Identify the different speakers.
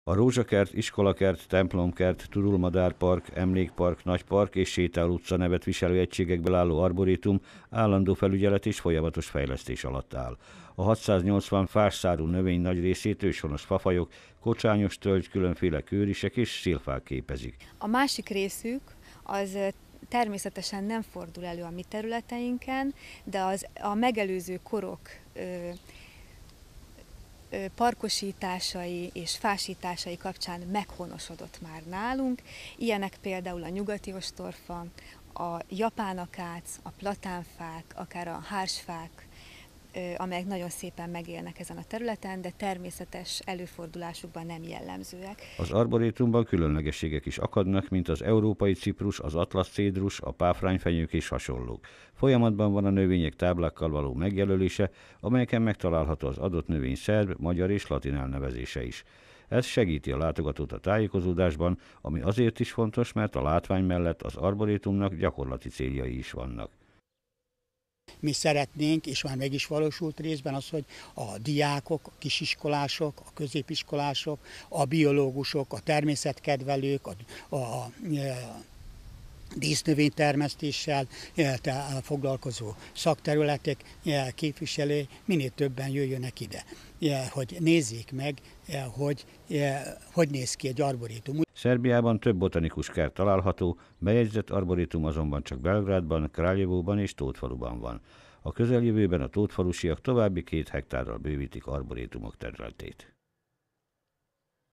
Speaker 1: A Rózsakert, Iskolakert, Templomkert, Turulmadárpark, Emlékpark, Nagypark és Sétáló utca nevet viselő egységekből álló arborétum állandó felügyelet és folyamatos fejlesztés alatt áll. A 680 fásszárú növény nagy részét őshonos fafajok, kocsányos tölgy, különféle kőrisek és szilfák képezik.
Speaker 2: A másik részük az természetesen nem fordul elő a mi területeinken, de a megelőző korok parkosításai és fásításai kapcsán meghonosodott már nálunk. Ilyenek például a nyugati ostorfa, a japánakác, a platánfák, akár a hársfák, amelyek nagyon szépen megélnek ezen a területen, de természetes előfordulásukban nem jellemzőek.
Speaker 1: Az arborétumban különlegességek is akadnak, mint az európai ciprus, az atlasz cédrus, a páfrányfenyők és hasonlók. Folyamatban van a növények táblákkal való megjelölése, amelyeken megtalálható az adott növény szerb, magyar és latin elnevezése is. Ez segíti a látogatót a tájékozódásban, ami azért is fontos, mert a látvány mellett az arborétumnak gyakorlati céljai is vannak.
Speaker 3: Mi szeretnénk, és már meg is valósult részben az, hogy a diákok, a kisiskolások, a középiskolások, a biológusok, a természetkedvelők, a dísznövénytermesztéssel foglalkozó szakterületek képviselői minél többen jöjjönek ide, hogy nézzék meg, hogy néz ki egy arborétum.
Speaker 1: Szerbiában több botanikus kert található, bejegyzett arborétum azonban csak Belgrádban, Kraljevóban és Tótfaluban van. A közeljövőben a tótfalusiak további 2 hektárral bővítik arborétumok területét.